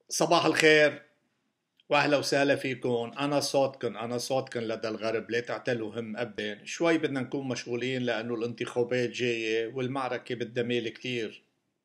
صباح الخير واهلا وسهلا فيكم. انا صوتكم لدى الغرب. لا تعتلوا هم ابدا، شوي بدنا نكون مشغولين لانه الانتخابات جايه والمعركه بدها ميل كتير،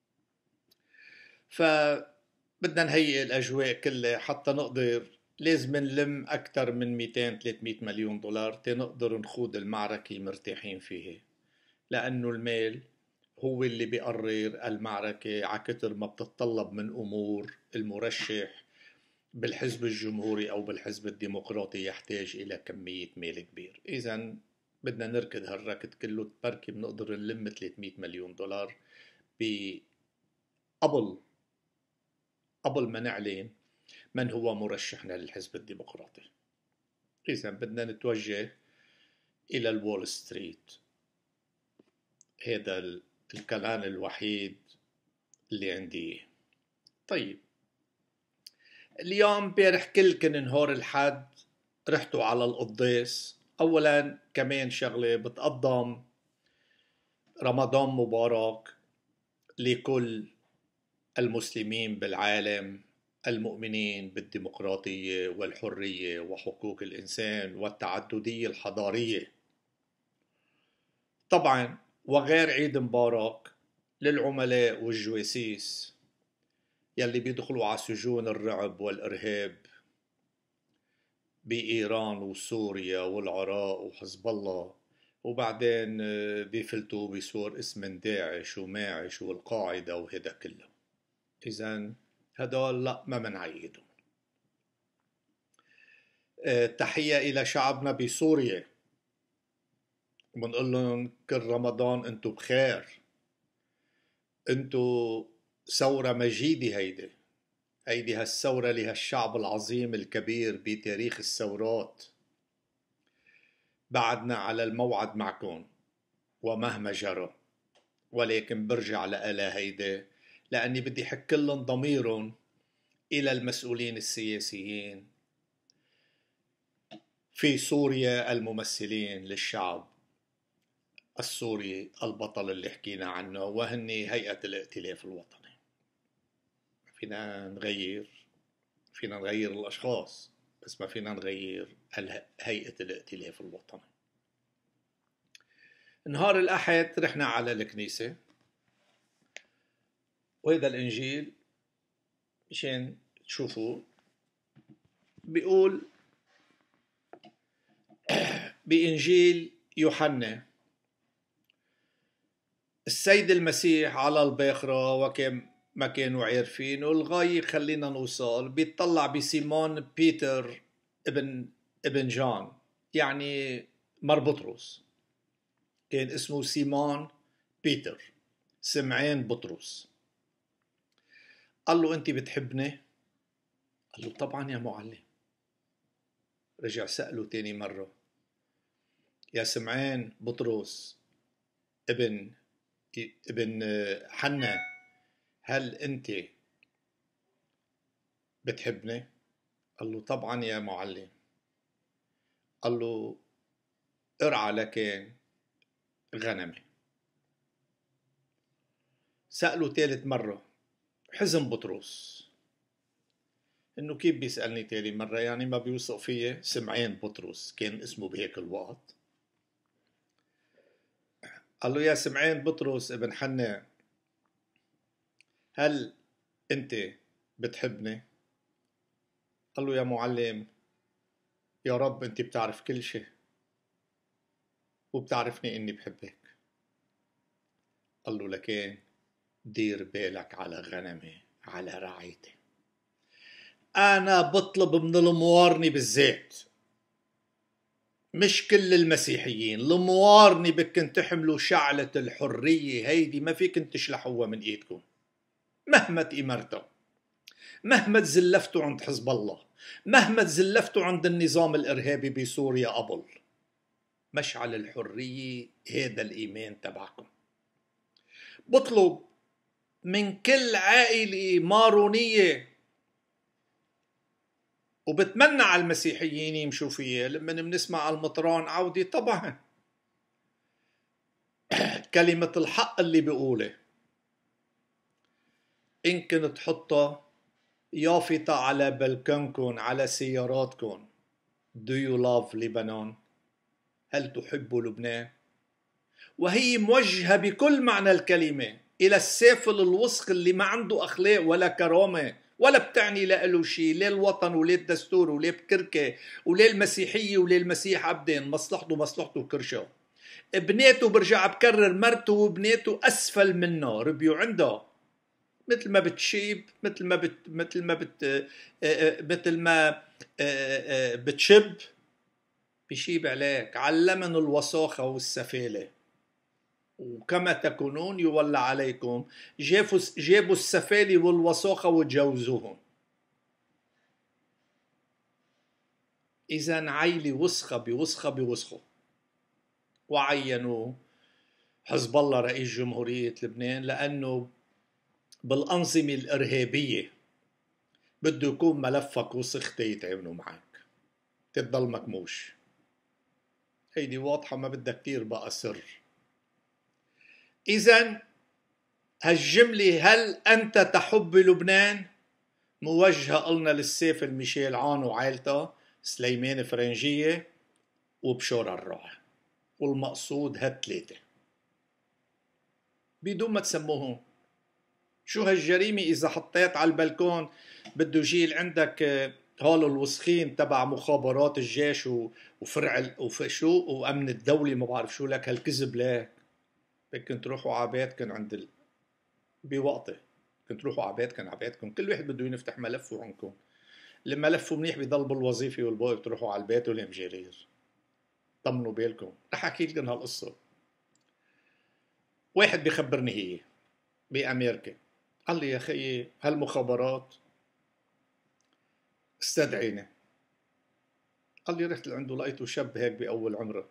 فبدنا نهيئ الاجواء كلها حتى نقدر. لازم نلم اكثر من 200 300 مليون دولار تنقدر نخوض المعركه مرتاحين فيها، لانه المال هو اللي بيقرر المعركه عكتر ما بتتطلب من امور. المرشح بالحزب الجمهوري أو بالحزب الديمقراطي يحتاج إلى كمية مال كبير. إذا بدنا نركض هالركض كله بركي بنقدر نلم 300 مليون دولار قبل ما نعلن من هو مرشحنا للحزب الديمقراطي. إذا بدنا نتوجه إلى الوول ستريت. هذا الكلام الوحيد اللي عندي. طيب، اليوم بارح كان نهار الحد رحتوا على القداس. اولا كمان شغله بتقدم رمضان مبارك لكل المسلمين بالعالم المؤمنين بالديمقراطيه والحريه وحقوق الانسان والتعدديه الحضاريه طبعا، وغير عيد مبارك للعملاء والجواسيس يلي بيدخلوا على سجون الرعب والارهاب بإيران وسوريا والعراق وحزب الله، وبعدين بيفلتوا بصور اسم داعش وماعش والقاعدة وهذا كله. إذن هدول لا، ما منعيدهم. تحية إلى شعبنا بسوريا، وبنقول لهم كل رمضان انتو بخير. انتو ثورة مجيدة. هيدي هالثورة لهالشعب العظيم الكبير بتاريخ الثورات. بعدنا على الموعد معكم ومهما جرى، ولكن برجع لآلا هيدا لأني بدي حك لهم ضميرهم إلى المسؤولين السياسيين في سوريا الممثلين للشعب السوري البطل اللي حكينا عنه، وهن هيئة الائتلاف الوطني. فينا نغير الأشخاص، بس ما فينا نغير هيئة الائتلاف الوطني. نهار الأحد رحنا على الكنيسة، وهذا الإنجيل مشان تشوفوا بيقول بإنجيل يوحنا: السيد المسيح على الباخرة ما كانوا عارفين، والغاية خلينا نوصل بيطلع بسيمون بيتر ابن جان، يعني مر بطرس. كان اسمه سيمون بيتر، سمعان بطرس. قال له: أنت بتحبني؟ قال له: طبعا يا معلم. رجع سأله تاني مرة: يا سمعان بطرس ابن حنا، هل أنت بتحبني؟ قال له: طبعا يا معلم. قال له: ارعى لكان غنمي. سأله ثالث مرة. حزن بطرس انه كيف بيسألني تاني مرة، يعني ما بيوثق فيي. سمعان بطرس كان اسمه بهيك الوقت. قال له: يا سمعان بطرس ابن حنا، هل انت بتحبني؟ قال له: يا معلم، يا رب انت بتعرف كل شيء وبتعرفني اني بحبك. قال له: لكن دير بالك على غنمي، على رعايتي. انا بطلب من الموارني بالذات، مش كل المسيحيين، الموارني بدكن تحملوا شعلة الحرية هيدي، ما فيكن تشلحوها من ايدكم مهما تأمرتوا، مهما تزلفتوا عند حزب الله، مهما تزلفتوا عند النظام الإرهابي بسوريا قبل. مشعل الحرية هذا الإيمان تبعكم. بطلب من كل عائلة مارونية، وبتمنى على المسيحيين يمشوا فيها. لما بنسمع المطران عودي، طبعا كلمة الحق اللي بيقوله إن كنت تحطها يافطة على بلكونكم، على سياراتكم: Do you love Lebanon؟ هل تحب لبنان؟ وهي موجهة بكل معنى الكلمة إلى السافل الوسخ اللي ما عنده أخلاق ولا كرامة ولا بتعني له شيء، لا الوطن ولا الدستور ولا بكركة ولا المسيحية ولا المسيح أبدا، مصلحته كرشة. بناته، برجع بكرر، مرته وبناته أسفل منه، ربيوا عندها مثل ما بتشيب، مثل ما بتشب بشيب عليك. علمن الوساخة والسفالة، وكما تكونون يولى عليكم. جابوا السفالة والوساخة وتجوزوهم. إذن عيلة وسخة بوسخة. وعينوا حزب الله رئيس جمهورية لبنان لأنه بالأنظمة الإرهابية بده يكون ملفك وسخ تيتعاملوا معك، تضل مكموش. هيدي واضحة، ما بدها كتير بقى سر. إذن هالجملة هل أنت تحب لبنان موجهة قلنا للسافل ميشيل عون وعائلته، سليمان فرنجية وبشور الراع، والمقصود هالثلاثة بدون ما تسموهم. شو هالجريمة إذا حطيت على البلكون بده يجي عندك هول الوسخين تبع مخابرات الجيش وفرع وشو وأمن الدولة، ما بعرف شو لك هالكذب لك. بدكن تروحوا على بيتكن بوقته، كنت تروحوا على بيتكم، كل واحد بده يفتح ملفه عندكم. اللي ملفه منيح بيضل بالوظيفة والباقي بتروحوا على البيت ولا مجرير. طمنوا بالكم. رح أحكي لكم هالقصة. واحد بيخبرني هي بأمريكا، قال لي: يا خيي هالمخابرات استدعيني. قال لي: رحت لعنده لقيته شاب هيك بأول عمره،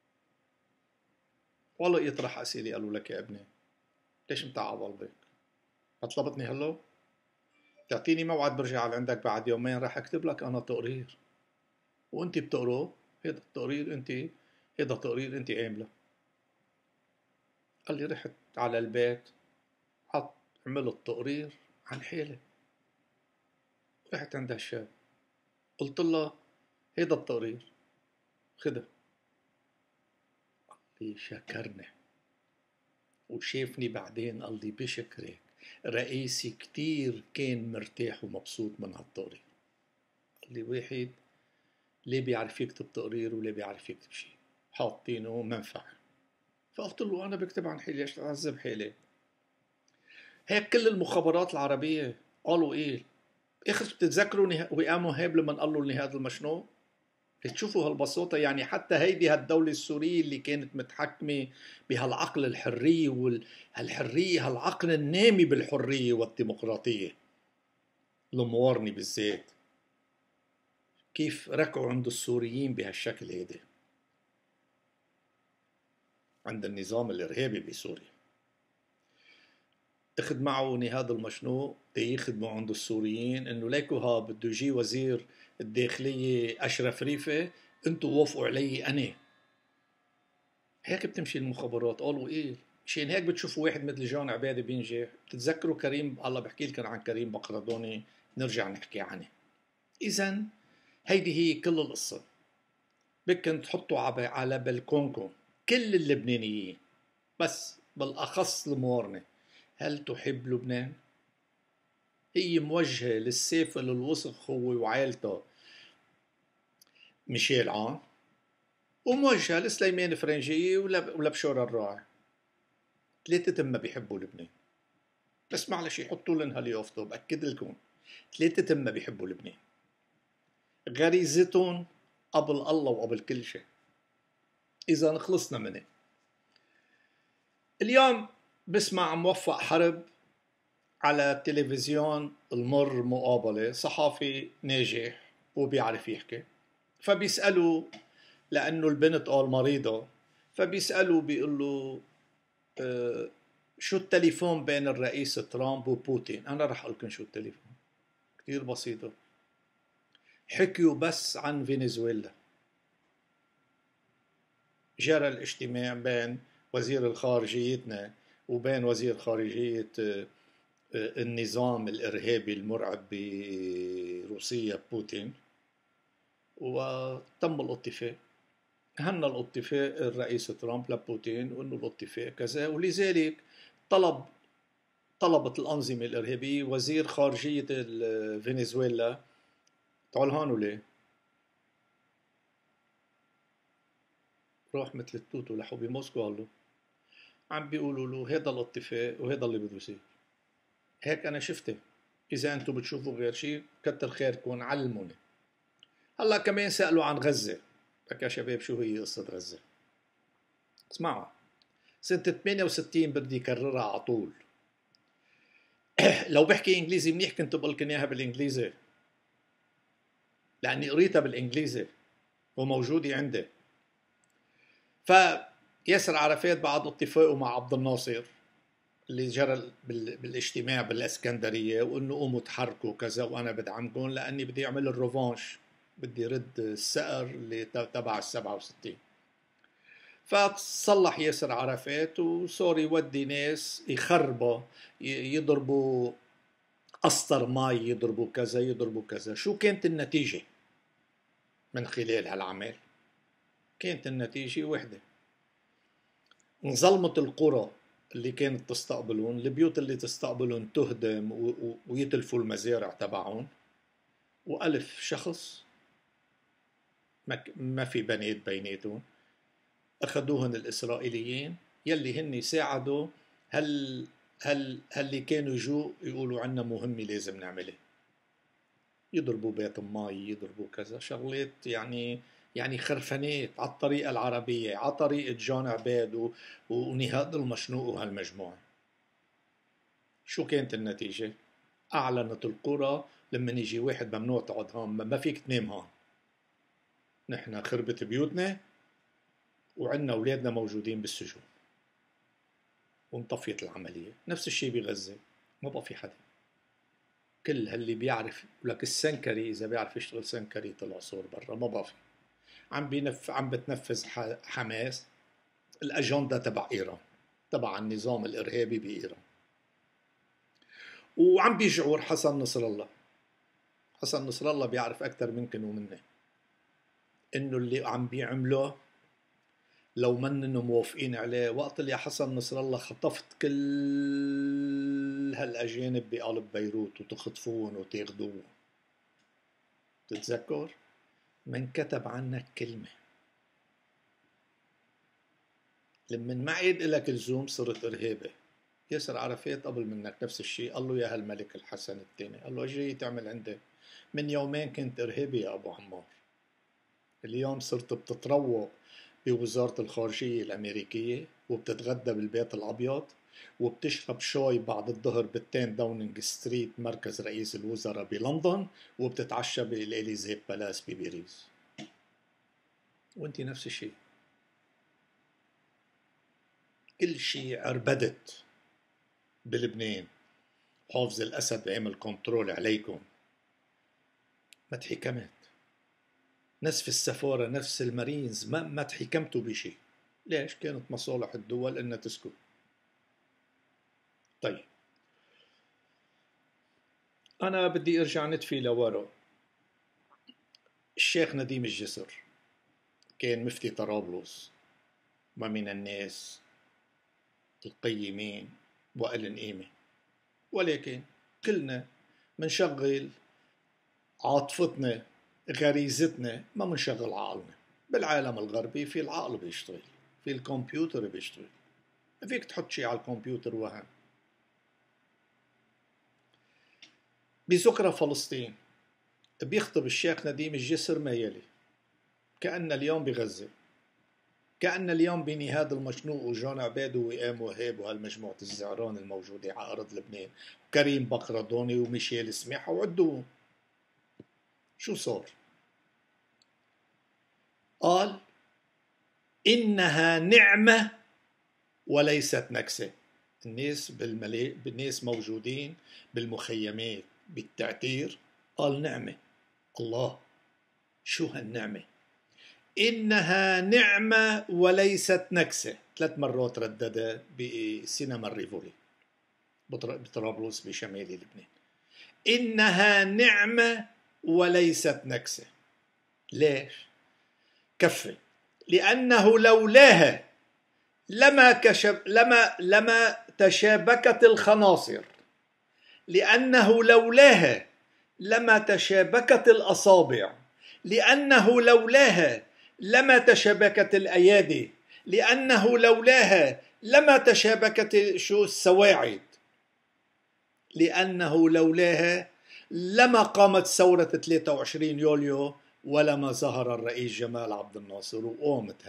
والله يطرح أسئلة. قالوا: لك يا ابني ليش متعب بك؟ طلبتني هلو تعطيني موعد برجع على عندك بعد يومين، راح اكتب لك انا تقرير وانت بتقروه. هيدا تقرير انت عامله. قال لي: رحت على البيت، عملت تقرير عن حالي. رحت عند هالشاب قلت له: هيدا التقرير خده. قال لي: شكرني وشافني بعدين قال لي: بشكرك، رئيسي كتير كان مرتاح ومبسوط من هالتقرير. قال لي: واحد ليه بيعرف يكتب تقرير ولا بيعرف يكتب شيء، حاطينه منفعة. فقلت له: أنا بكتب عن حالي، ليش أعذب حالي؟ هيك كل المخابرات العربية قالوا إيه؟ إخر بتتذكروا وئام وهاب لما قال له النهاد المشنوق؟ تشوفوا هالبساطة. يعني حتى هيدي هالدولة السورية اللي كانت متحكمة بهالعقل الحرية والحرية، هالعقل النامي بالحرية والديمقراطية الموارنة بالذات، كيف ركعوا عند السوريين بهالشكل هيدا عند النظام الإرهابي بسوريا. اخذ معه نهاد المشنوق يخدموا عند السوريين انه ليكو ها بده يجي وزير الداخلية اشرف ريفة، انتوا وافقوا علي انا. هيك بتمشي المخابرات. قالوا ايه؟ مشان هيك بتشوفوا واحد مثل جون عبادة بينجح. بتتذكروا كريم، الله بحكي لكم عن كريم بقردوني نرجع نحكي عنه. اذا هيدي هي كل القصة. بدكن تحطوا على بلكونكم كل اللبنانيين، بس بالاخص الموارنة: هل تحب لبنان؟ هي موجهة للسافل الوسخ هو وعائلته ميشيل عون، وموجهة لسليمان فرنجية ولبشور الراعي. ثلاثة تم بيحبوا لبنان، بس معلش يحطوا لنا هاليافطة. بأكد لكم ثلاثة تم بيحبوا لبنان، غريزتهم قبل الله وقبل كل شيء. إذا خلصنا منه. اليوم بسمع موفق حرب على التلفزيون المر مقابلة، صحافي ناجح وبيعرف يحكي، فبيسألوا لأنه البنت قال مريضة، فبيسألوا بيقول له: شو التليفون بين الرئيس ترامب وبوتين؟ أنا رح أقول لكم شو التليفون، كتير بسيطة. حكيوا بس عن فنزويلا. جرى الاجتماع بين وزير الخارجيتنا وبين وزير خارجية النظام الإرهابي المرعب بروسيا بوتين، وتم الاتفاق. هن الاتفاق الرئيس ترامب لبوتين وانه الاتفاق كذا، ولذلك طلبت الأنظمة الإرهابية وزير خارجية فنزويلا تعال هون وليه روح مثل التوت ولحوا بموسكو. قال له عم بيقولوا له هذا الاتفاق وهذا اللي بده يصير. هيك أنا شفته، إذا أنتم بتشوفوا غير شيء كتر خيركم علموني. هلا كمان سألوا عن غزة. لك يا شباب شو هي قصة غزة؟ اسمعوا، سنة 68 بدي كررها على طول. لو بحكي انجليزي منيح كنت بقول لكم اياها بالانجليزي، لاني قريتها بالانجليزي وموجوده عندي. فياسر عرفات بعد اتفاقه مع عبد الناصر اللي جرى بالاجتماع بالاسكندريه، وانه قوموا تحركوا كذا وانا بدعمكم لاني بدي اعمل الريفانش، بدي رد الثأر اللي تبع ال 67. فتصلح ياسر عرفات وصار يودي ناس يخربوا، يضربوا قسطر مي، يضربوا كذا يضربوا كذا. شو كانت النتيجة من خلال هالعمل؟ كانت النتيجة وحدة، انظلمت القرى اللي كانت تستقبلون، البيوت اللي تستقبلون تهدم ويتلفوا المزارع تبعهم، وألف شخص ما في بنات بيناتهم أخذوهن الإسرائيليين يلي هن ساعدوا اللي كانوا يجوا يقولوا عنا مهمة لازم نعملها، يضربوا بيت مي، يضربوا كذا شغلات، يعني خرفانات على الطريقة العربية، على طريقة جون عباد ونهاد المشنوق وهالمجموعة. شو كانت النتيجة؟ أعلنت القرى لما يجي واحد ممنوع تقعد هون، ما فيك تنام هون، نحن خربت بيوتنا وعنا أولادنا موجودين بالسجون، وانطفيت العملية. نفس الشيء بغزة، ما بقى في حدا. كل هاللي بيعرف لك السنكري إذا بيعرف يشتغل سنكري طلع صور برا، ما بقى في. عم بتنفذ حماس الأجندة تبع إيران، تبع النظام الإرهابي بإيران. وعم بيجعور حسن نصر الله. حسن نصر الله بيعرف أكثر منكم ومني إنه اللي عم بيعمله لو منن موافقين عليه. وقت اللي حسن نصر الله خطفت كل هالأجانب بقلب بيروت وتخطفون وتاخدوهم، تتذكر من كتب عنك كلمة؟ لما ما عيد إلك الزوم صرت إرهابي. ياسر عرفات قبل منك نفس الشيء، قال له يا هالملك الحسن الثاني، قال له ايش جاي تعمل عندي؟ من يومين كنت إرهابي يا أبو عمار، اليوم صرت بتتروق بوزارة الخارجية الأمريكية وبتتغدى بالبيت الأبيض وبتشرب شاي بعد الظهر بالتين داونينج ستريت مركز رئيس الوزراء بلندن، وبتتعشى بالإليزي بالاس بباريس. وانت نفس الشيء، كل شيء عربدت بلبنان. حافظ الأسد عمل كنترول عليكم، ما تحكمت. نفس السفارة، نفس المارينز، ما تحكمتوا بشيء. ليش؟ كانت مصالح الدول انها تسكت. طيب انا بدي ارجع نتفي لورا. الشيخ نديم الجسر كان مفتي طرابلس ومن الناس القيمين وإلن قيمة، ولكن كلنا منشغل عاطفتنا غريزتنا، ما منشغل عقلنا. بالعالم الغربي في العقل بيشتغل، في الكمبيوتر بيشتغل، ما فيك تحط شيء على الكمبيوتر وهم. بذكرى فلسطين بيخطب الشيخ نديم الجسر ما يلي: كأن اليوم بغزة، كأن اليوم بنهاد المشنوق وجون عباد ووئام وهاب وهالمجموعة الزعران الموجودة على أرض لبنان، كريم بقردوني وميشيل سماحة وعدوهم. شو صار؟ قال إنها نعمة وليست نكسة. الناس موجودين بالمخيمات بالتعتير، قال نعمة. الله، شو هالنعمة؟ إنها نعمة وليست نكسة، 3 مرات رددها بسينما الريفولي بطرابلس بشمال لبنان. إنها نعمة وليست نكسة. ليش؟ كفي. لأنه لولاها لما تشابكت الخناصر، لأنه لولاها لما تشابكت الأصابع، لأنه لولاها لما تشابكت الأيادي، لأنه لولاها لما تشابكت السواعد، لأنه لولاها لما قامت ثورة 23 يوليو، ولما ظهر الرئيس جمال عبد الناصر وقامت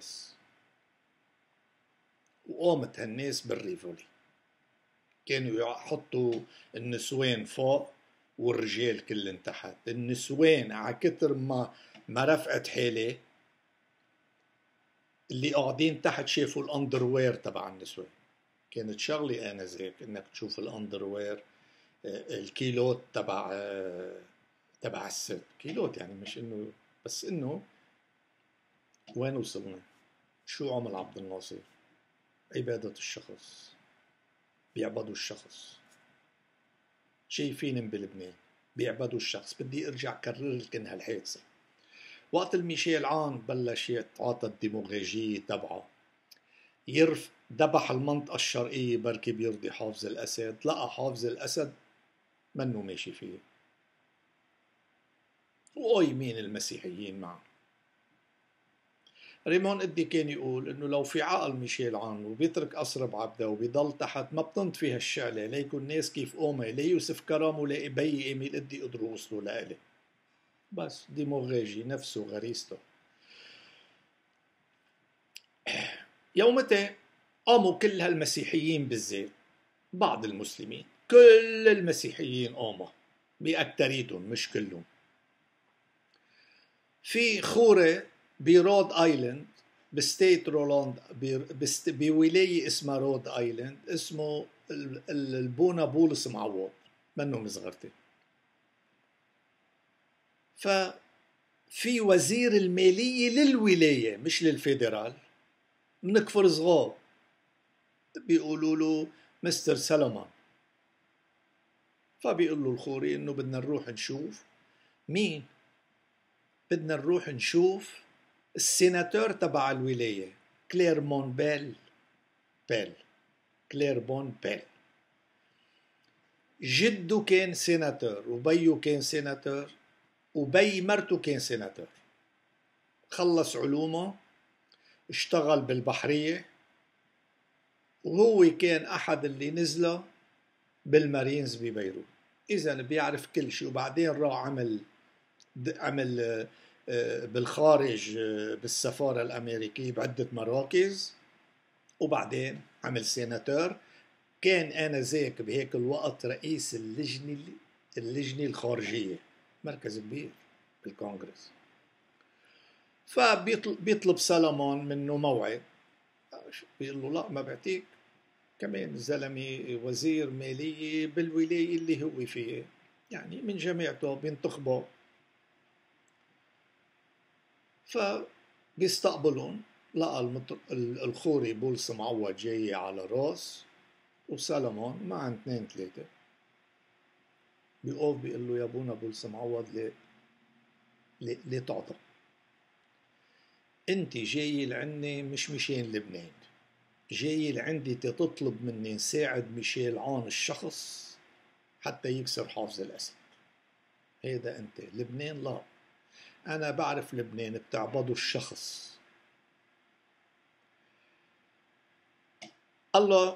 هالناس بالريفولي. كانوا يحطوا النسوان فوق والرجال كلن تحت. النسوان على كتر ما رفعت حالي، اللي قاعدين تحت شافوا الاندروير تبع النسوان. كانت شغلي آنذاك انك تشوف الاندروير، الكيلوت تبع الست. كيلوت يعني مش انه بس، انه وين وصلنا؟ شو عمل عبد الناصر؟ عبادة الشخص، بيعبدوا الشخص. شايفين بلبنان بيعبدوا الشخص. بدي ارجع كرر لكم هالحادثة. وقت الميشيل عون بلش يتعاطى الديموغراجية تبعه، ذبح المنطقة الشرقية بركي بيرضي حافظ الأسد، لقى حافظ الأسد منه ماشي فيه، وقايمين المسيحيين معه. ريمون إدي كان يقول انه لو في عقل ميشيل عون وبيترك قصر بعبده وبيضل تحت، ما بتنط فيها الشعلة ليكون الناس كيف قومي، لا يوسف كرم ولا بي إيميل إدي قدروا وصلوا لإلي. بس ديموغراجي نفسه غريزته. يومتها قاموا كل هالمسيحيين، بالذات بعض المسلمين، كل المسيحيين قاموا بأكتريتهم مش كلهم، في خورة برود ايلاند بستيت رولاند، بولاية اسمها رود ايلاند، اسمه البونا بولس معوض، منه مصغرتي. ففي وزير المالية للولاية مش للفيدرال، من كفر صغار، بيقولوا له مستر سلمان. فبيقول له الخوري انه بدنا نروح نشوف مين؟ بدنا نروح نشوف السيناتور تبع الولاية، كليرمون بيل. كليرمون بيل جده كان سيناتور، وبيه كان سيناتور، وبي مرته كان سيناتور. خلص علومه، اشتغل بالبحرية، وهو كان أحد اللي نزلوا بالمارينز ببيروت. إذن بيعرف كل شيء. وبعدين راح عمل بالخارج بالسفارة الأمريكية بعدة مراكز، وبعدين عمل سيناتور. كان آنذاك بهيك الوقت رئيس اللجنة الخارجية، مركز كبير بالكونغرس. فبيطلب سلمان منه موعد، بيقول له لا ما بعطيك، كمان زلمي وزير مالية بالولاية اللي هو فيه، يعني من جماعته بينتخبه. فبيستقبلون، لقى الخوري بولس معوض جاي على راس، وسلمان مع 2-3. بيقف بيقول له يا ابونا بولس معوض، ليه تعطى؟ انت جاي لعندي مش مشان لبنان، جاي لعندي تطلب مني نساعد ميشيل عون الشخص حتى يكسر حافظ الأسد. هيدا انت. لبنان لا، انا بعرف لبنان بتعبدوا الشخص. الله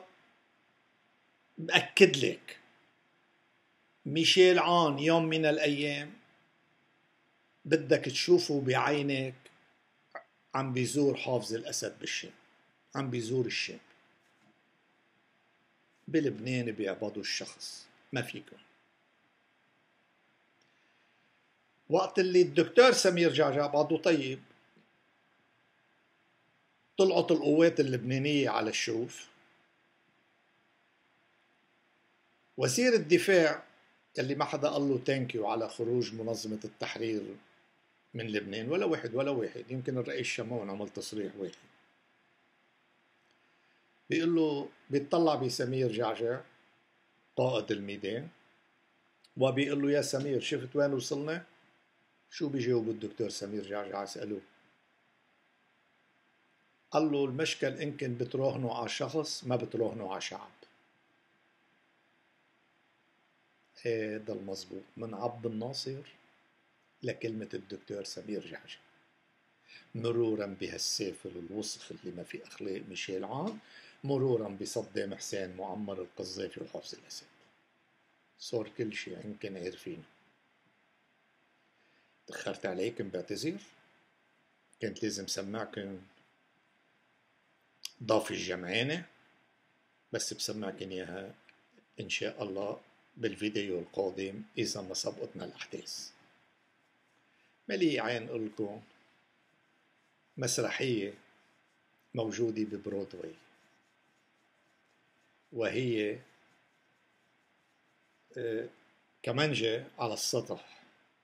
بأكد لك ميشيل عون يوم من الأيام بدك تشوفه بعينك عم بيزور حافظ الأسد بالشام، عم بيزور الشام. بلبنان بيعبدوا الشخص، ما فيكم. وقت اللي الدكتور سمير جعجع بعضه طيب، طلعت القوات اللبنانية على الشوف، وزير الدفاع اللي ما حدا قال له ثانكيو على خروج منظمة التحرير من لبنان، ولا واحد، يمكن الرئيس شمعون عمل تصريح واحد. بيقول له، بيطلع بسمير جعجع قائد الميدان، وبيقول له: يا سمير، شفت وين وصلنا؟ شو بيجاوب الدكتور سمير جعجع يسألوه؟ قال له: المشكل إنكم بتراهنوا على شخص، ما بتراهنوا على شعب. هذا المظبوط، من عبد الناصر لكلمة الدكتور سمير جعجع، مرورا بهالسافل الوسخ اللي ما في أخلاق ميشيل عون، مرورا بصدام حسين، معمر القذافي، وحافظ الأسد. صار كل شيء يمكن عارفينه. تأخرت عليكم، بعتذر. كانت لازم سمعكم ضاف الجمعانة، بس بسمعكم إياها إن شاء الله بالفيديو القادم إذا ما سبقتنا الأحداث. ملي عين لكم مسرحية موجودة ببرودواي، وهي كمانجة على السطح.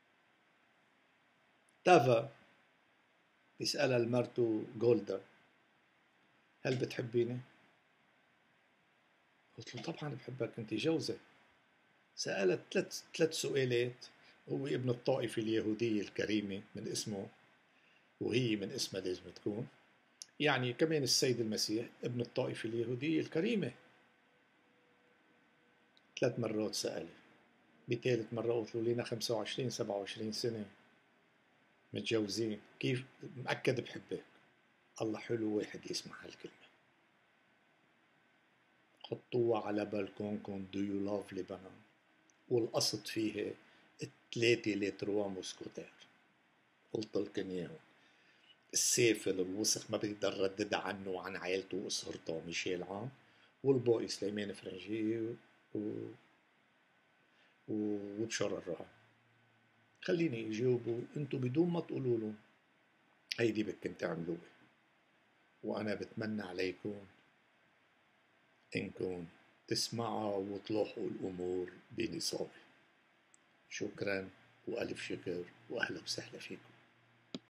تافا بيسألها لمرته جولدا: هل بتحبيني؟ قلت له: طبعا بحبك، انت جوزة. سألت ثلاث سؤالات. هو ابن الطائفة اليهودية الكريمة من اسمه، وهي من اسمها لازم تكون، يعني كمان السيد المسيح ابن الطائفة اليهودية الكريمة. 3 مرات سأل. بثالث مرة قلت له: لينا 25 27 سنة متجوزين، كيف مأكد بحبك؟ الله، حلو واحد يسمع هالكلمة. حطوها على بالكونكم: Do you love Lebanon؟ والقصد فيها 3 لتروا موسكوتير. قلت لكم اياهم. السافل الوسخ ما بقدر ردد عنه وعن عائلته واسرته ميشيل عون، والباقي سليمان فرنجي وبشار الرعب. خليني يجاوبوا انتو بدون ما تقولوا لهم هيدي بدكن تعملوها. وانا بتمنى عليكم انكم تسمعوا وتلاحقوا الامور بنصابه. شكرا والف شكر، واهلا وسهلا فيكم.